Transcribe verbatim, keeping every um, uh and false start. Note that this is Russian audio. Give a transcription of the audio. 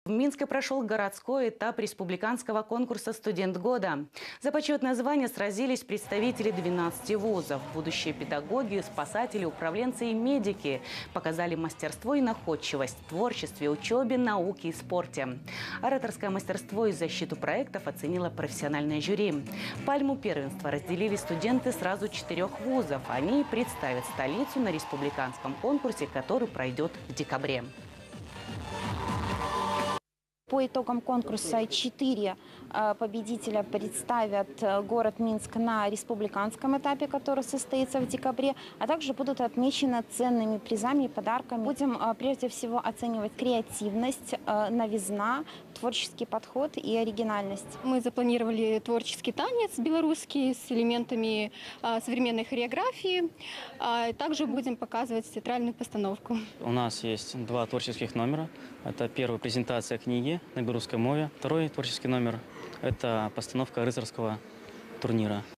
В Минске прошел городской этап республиканского конкурса «Студент года». За почетное звание сразились представители двенадцати вузов. Будущие педагоги, спасатели, управленцы и медики показали мастерство и находчивость в творчестве, учебе, науке и спорте. Ораторское мастерство и защиту проектов оценило профессиональное жюри. Пальму первенства разделили студенты сразу четырех вузов. Они представят столицу на республиканском конкурсе, который пройдет в декабре. По итогам конкурса четыре победителя представят город Минск на республиканском этапе, который состоится в декабре, а также будут отмечены ценными призами и подарками. Будем прежде всего оценивать креативность, новизна, творческий подход и оригинальность. Мы запланировали творческий танец белорусский с элементами современной хореографии. Также будем показывать театральную постановку. У нас есть два творческих номера. Это первая презентация книги на белорусской мове. Второй творческий номер – это постановка рыцарского турнира.